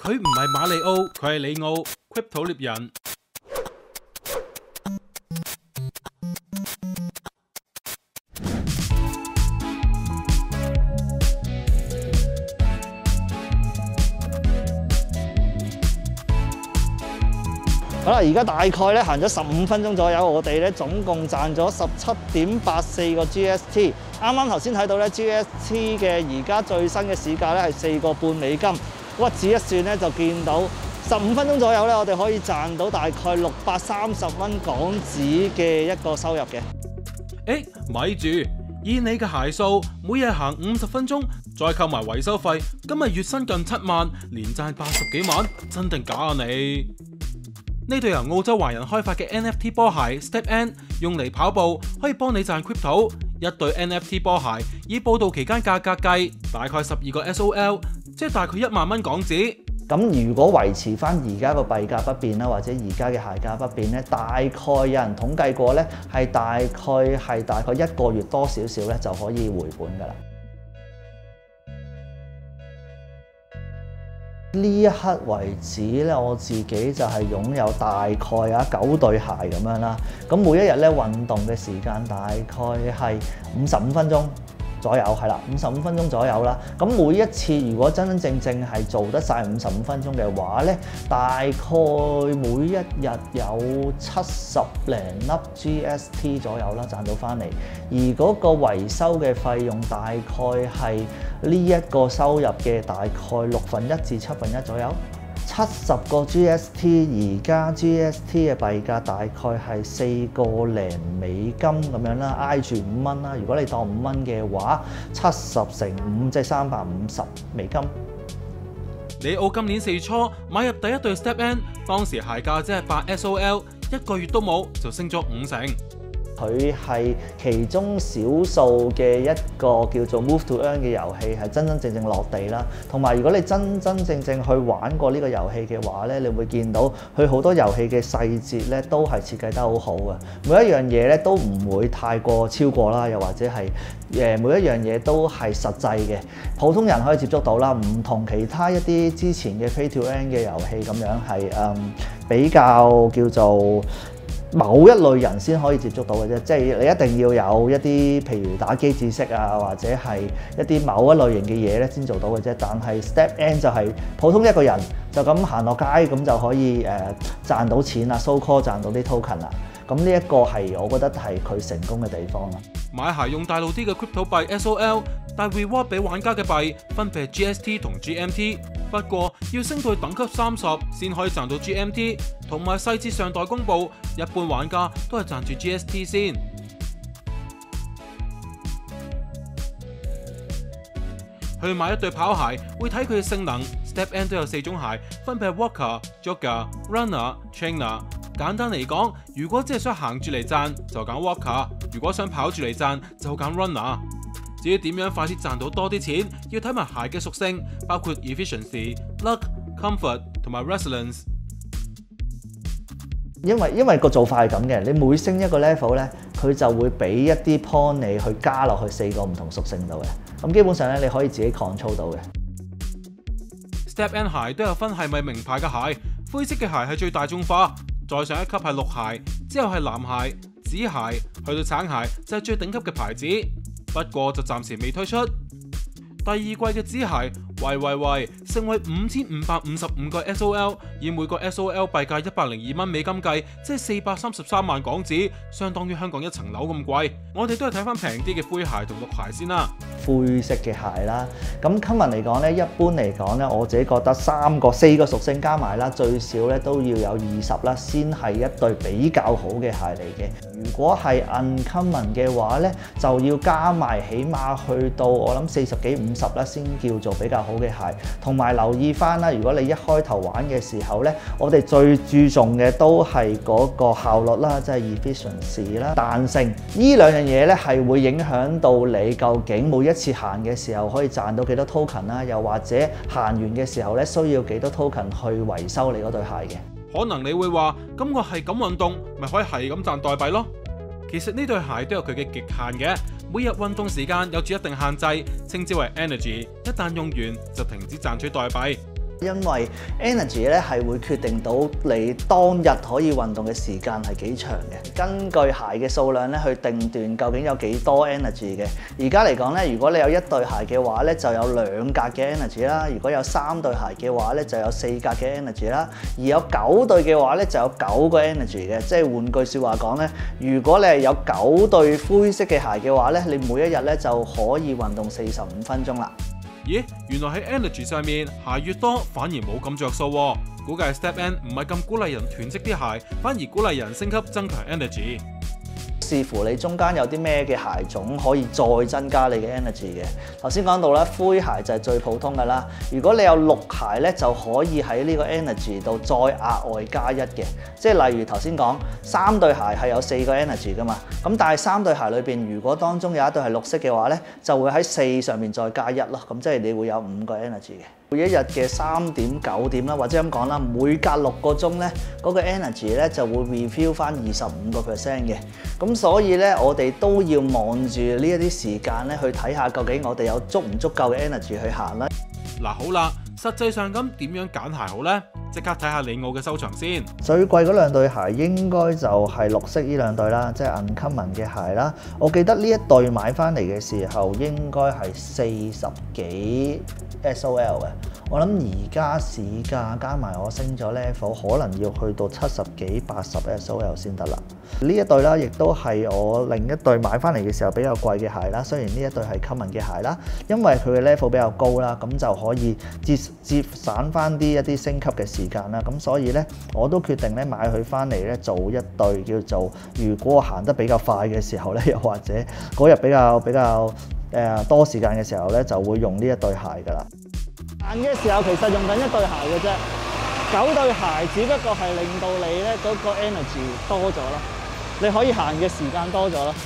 佢唔係馬里奧，佢係里奧 Crypto 獵人。 好啦，而家大概咧行咗15分鐘左右，我哋咧總共賺咗17.84個 GST。啱啱頭先睇到咧 GST 嘅而家最新嘅市價咧係$4.5，屈指一算咧就見到15分鐘左右咧，我哋可以賺到大概630蚊港紙嘅一個收入嘅。 咪住，以你嘅鞋數，每日行50分鐘，再扣埋維修費，今日月薪近7萬，年賺80幾萬，真定假啊你？呢對由澳洲華人開發嘅 NFT 波鞋 Step N 用嚟跑步，可以幫你賺 Crypto。一對 NFT 波鞋以報道期間價格計，大概12個 SOL， 即係大概1萬蚊港紙。 咁如果維持翻而家個幣價不變啦，或者而家嘅鞋價不變咧，大概有人統計過咧，係大概1個月多少少咧就可以回本㗎啦。呢一刻為止咧，我自己就係擁有大概9對鞋咁樣啦。咁每一日咧運動嘅時間大概係55分鐘左右，係啦，55分鐘左右啦。咁每一次如果真真正正係做得晒55分鐘嘅話咧，大概每一日有70零粒 GST 左右啦，賺到翻嚟。而嗰個維修嘅費用大概係呢一個收入嘅大概1/6至1/7左右。70個 GST， 而家 GST 嘅幣價大概係$4個零咁樣啦，挨住5蚊啦。如果你當5蚊嘅話，70乘5即係$350。 里奧今年4初買入第一對 Step N， 當時鞋價只係8 SOL， 一個月都冇就升咗50%。 佢係其中少數嘅一個叫做 Move to Earn 嘅遊戲，係真真正正落地啦。同埋如果你真真正正去玩過呢個遊戲嘅話咧，你會見到佢好多遊戲嘅細節咧都係設計得好好嘅。每一樣嘢咧都唔會太過超過啦，又或者係每一樣嘢都係實際嘅，普通人可以接觸到啦。唔同其他一啲之前嘅 Pay to Earn 嘅遊戲咁樣係比較叫做某一類人先可以接觸到嘅啫，即係你一定要有一啲譬如打機知識啊，或者係一啲某一類型嘅嘢咧先做到嘅啫。但係 Step N 就係普通一個人就咁行落街咁就可以賺到錢啦 ，so call 賺到啲 token 啦。咁呢一個係我覺得係佢成功嘅地方啦。 買鞋用大路啲嘅 Crypto 幣 SOL， 但 reward 俾玩家嘅幣分別係 GST 同 GMT。不過要升到去等級30先可以賺到 GMT， 同埋細節尚待公佈。一般玩家都係賺住 GST 先。去買一對跑鞋會睇佢嘅性能。Step N 都有4種鞋，分別係 Walker、Jogger、Runner、Trainer。簡單嚟講，如果只係想行住嚟賺，就揀 Walker；如果想跑住嚟賺，就揀 Runner。至於點樣快啲賺到多啲錢，要睇埋鞋嘅屬性，包括 efficiency、luck、comfort 同埋 resilience。 因為個做法係咁嘅，你每升一個 level 咧，佢就會俾一啲 point 你去加落去4個唔同屬性度嘅。咁基本上咧，你可以自己 control 到嘅。 Step N 鞋都有分係咪名牌嘅鞋，灰色嘅鞋係最大眾化，再上一級係綠鞋，之後係藍鞋、紫鞋，去到橙鞋就係最頂級嘅牌子。不過就暫時未推出。第二季嘅紫鞋，喂，成為5555個 SOL， 以每個 SOL 幣價$102計，即係433萬港紙，相當於香港1層樓咁貴。我哋都係睇翻平啲嘅灰鞋同綠鞋先啦。 灰色嘅鞋啦，咁 common 嚟講咧，一般嚟講咧，我自己覺得4個屬性加埋啦，最少咧都要有20啦，先係一對比較好嘅鞋嚟嘅。如果係 uncommon 嘅話咧，就要加埋起碼去到我諗40幾50啦，先叫做比較好嘅鞋。同埋留意翻啦，如果你一開頭玩嘅時候咧，我哋最注重嘅都係嗰個效率啦，即係 efficiency 啦、彈性呢兩樣嘢咧，係會影響到你究竟每一次行嘅時候可以賺到幾多 token 啦，又或者行完嘅時候咧需要幾多 token 去維修你嗰對鞋嘅。 可能你會話，咁我係咁運動，咪可以係咁賺代幣咯？其實呢對鞋都有佢嘅極限嘅，每日運動時間有住一定限制，稱之為 energy， 一旦用完就停止賺取代幣。 因為 energy 咧係會決定到你當日可以運動嘅時間係幾長嘅，根據鞋嘅數量咧去定斷究竟有幾多 energy 嘅。而家嚟講咧，如果你有1對鞋嘅話咧，就有2格嘅 energy 啦；如果有3對鞋嘅話咧，就有4格嘅 energy 啦；而有9對嘅話咧，就有9個 energy 嘅。即係換句説話講咧，如果你係有9對灰色嘅鞋嘅話咧，你每一日咧就可以運動45分鐘啦。 咦，原來喺 energy 上面，鞋越多反而冇咁着數喎。估計 Step N 唔係咁鼓勵人囤積啲鞋，反而鼓勵人升級增強 energy。 視乎你中間有啲咩嘅鞋種可以再增加你嘅 energy 嘅。頭先講到啦，灰鞋就係最普通㗎啦。如果你有綠鞋咧，就可以喺呢個 energy 度再額外加1嘅。即係例如頭先講3對鞋係有4個 energy 㗎嘛。咁但係3對鞋裏邊，如果當中有一對係綠色嘅話咧，就會喺4上面再加1咯。咁即係你會有5個 energy 嘅。每一日嘅3點9點啦，或者咁講啦，每隔6個鐘咧，嗰個 energy 咧就會 refill 翻25%嘅。咁所以咧，我哋都要望住呢一啲時間咧，去睇下究竟我哋有足唔足夠嘅 energy 去行啦。 嗱，好啦，實際上咁點樣揀鞋好呢？即刻睇下你我嘅收藏先。 最貴嗰2對鞋應該就係綠色呢2對啦，即係 uncommon 嘅鞋啦。我記得呢一對買翻嚟嘅時候應該係40幾 SOL 嘅。我諗而家市價加埋我升咗 level， 可能要去到70幾80 SOL 先得啦。呢一對啦，亦都係我另一對買翻嚟嘅時候比較貴嘅鞋啦。雖然呢一對係 common 嘅鞋啦，因為佢嘅 level 比較高啦，咁就可以節省翻一啲升級嘅時間啦。咁所以咧，我都決定咧買佢翻嚟咧做一對叫做，如果行得比較快嘅時候咧，又或者嗰日比較多時間嘅時候咧，就會用呢一對鞋噶啦。行嘅時候其實用緊1對鞋嘅啫，9對鞋只不過係令到你咧嗰個 energy 多咗啦，你可以行嘅時間多咗啦。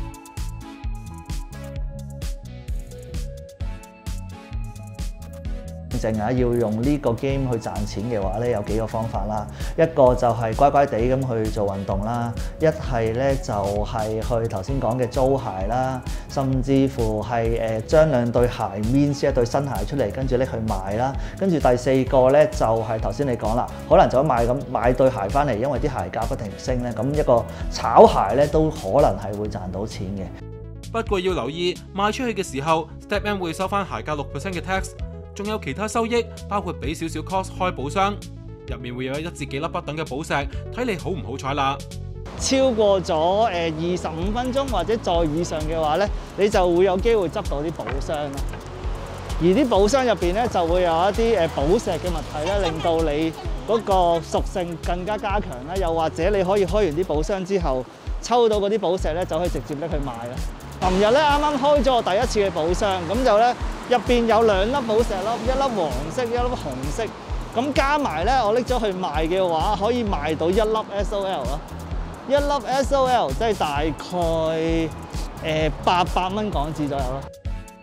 淨係要用呢個 game 去賺錢嘅話咧，有幾個方法啦。一個就係乖乖地咁去做運動啦，一係咧就係去頭先講嘅租鞋啦，甚至乎係將2對鞋搣一對新鞋出嚟，跟住拎去賣啦。跟住第4個咧就係頭先你講啦，可能就買對鞋翻嚟，因為啲鞋價不停升咧，咁一個炒鞋咧都可能係會賺到錢嘅。 不過要留意賣出去嘅時候 ，Step N 會收翻鞋價6% 嘅 tax。仲有其他收益，包括俾少少 cost 開寶箱，入面會有1至幾粒不等嘅寶石，睇你好唔好彩啦。超過咗25分鐘或者再以上嘅話咧，你就會有機會執到啲寶箱啦。而啲寶箱入邊咧就會有一啲寶石嘅物體咧，令到你嗰個屬性更加加強啦。又或者你可以開完啲寶箱之後，抽到嗰啲寶石咧，就可以直接拎去賣啦。琴日咧啱啱開咗我第一次嘅寶箱，咁就咧入邊有2粒寶石粒，一粒黃色，一粒紅色，咁加埋咧我拎咗去賣嘅話，可以賣到1粒 SOL 咯。1粒 SOL 即係大概800蚊港紙左右咯。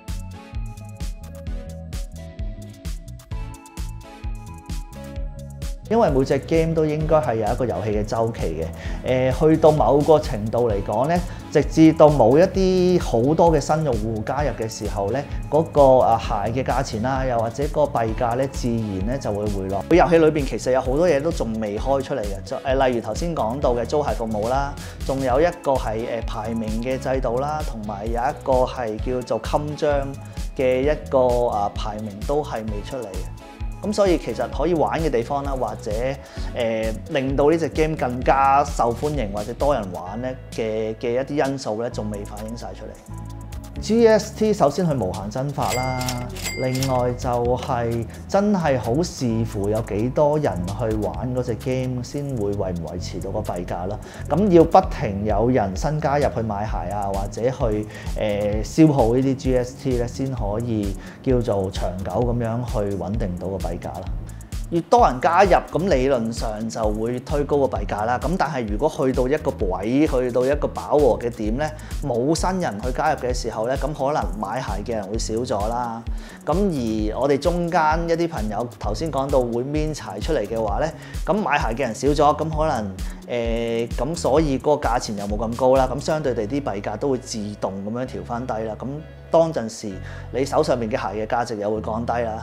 因為每隻 game 都應該係有一個遊戲嘅週期嘅，去到某個程度嚟講咧，直至到冇一啲好多嘅新用戶加入嘅時候咧，嗰個鞋嘅價錢啦，又或者嗰個幣價咧，自然咧就會回落。佢遊戲裏邊其實有好多嘢都仲未開出嚟嘅，例如頭先講到嘅租鞋服務啦，仲有一個係排名嘅制度啦，同埋有一個係叫做襟章嘅一個排名都係未出嚟嘅。咁所以其實可以玩嘅地方啦，或者令到呢隻 game 更加受歡迎或者多人玩咧嘅一啲因素咧，仲未反映晒出嚟。GST 首先佢無限增發啦，另外就係真係好視乎有幾多人去玩嗰隻 game 先會維唔維持到個幣價啦。咁要不停有人新加入去買鞋啊，或者去消耗呢啲 GST 咧，先可以叫做長久咁樣去穩定到個幣價啦。越多人加入，咁理論上就會推高個幣價啦。咁但係如果去到一個位，去到一個飽和嘅點咧，冇新人去加入嘅時候咧，咁可能買鞋嘅人會少咗啦。咁而我哋中間一啲朋友頭先講到會搣鞋出嚟嘅話咧，咁買鞋嘅人少咗，咁可能咁所以嗰個價錢又冇咁高啦。咁相對地啲幣價都會自動咁樣調翻低啦。咁當陣時你手上面嘅鞋嘅價值又會降低啦。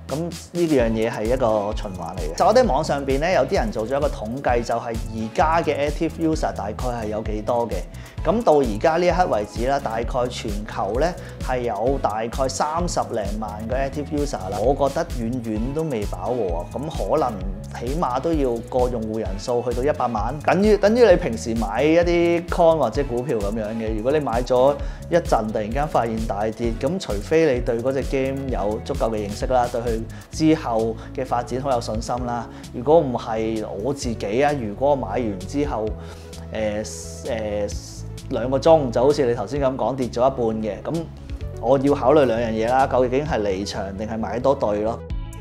咁呢樣嘢係一個循環嚟嘅。就我哋網上邊咧，有啲人做咗一個統計，就係而家嘅 active user 大概係有幾多嘅。咁到而家呢一刻為止啦，大概全球咧係有大概30零萬個 active user 啦。我覺得遠遠都未飽和啊。咁可能起碼都要個用戶人數去到100萬，等於你平時買一啲 coin 或者股票咁樣嘅。如果你買咗一陣，突然間發現大跌，咁除非你對嗰隻 game 有足夠嘅認識啦，對佢之後嘅發展好有信心啦。如果唔係我自己啊，如果我買完之後2個鐘就好似你頭先咁講跌咗一半嘅，咁我要考慮兩樣嘢啦，究竟係離場定係買多對咯？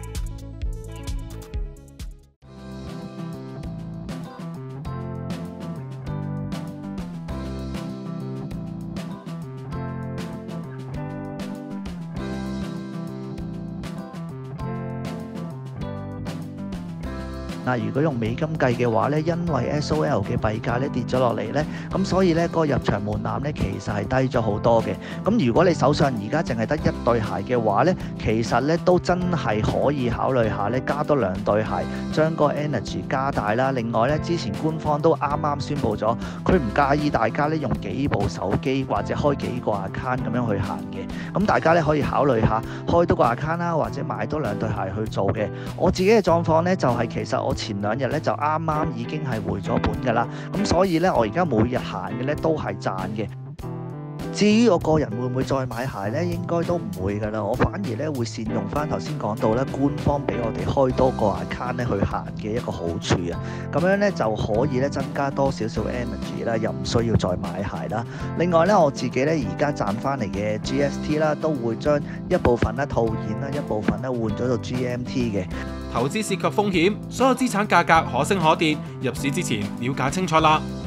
嗱，如果用美金計嘅話咧，因為 SOL 嘅幣價咧跌咗落嚟咧，咁所以咧嗰個入場門檻咧其實係低咗好多嘅。咁如果你手上而家淨係得一對鞋嘅話咧，其實咧都真係可以考慮下咧加多2對鞋，將個 energy 加大啦。另外咧，之前官方都啱啱宣布咗，佢唔介意大家咧用幾部手機或者開幾個 account 咁樣去行嘅。咁大家咧可以考慮下開多個 account 啦，或者買多2對鞋去做嘅。我自己嘅狀況咧就係其實我前2日咧就啱啱已經係回咗本㗎啦，咁所以咧我而家每日行嘅咧都係賺嘅。至於我個人會唔會再買鞋呢？應該都唔會㗎啦。我反而咧會善用翻頭先講到咧官方俾我哋開多個 account 咧去行嘅一個好處啊。咁樣咧就可以咧增加多少少 energy 啦，又唔需要再買鞋啦。另外咧我自己咧而家賺翻嚟嘅 GST 啦，都會將一部分咧套現啦，一部分咧換咗做 GMT 嘅。 投資涉及風險，所有資產價格可升可跌，入市之前了解清楚啦。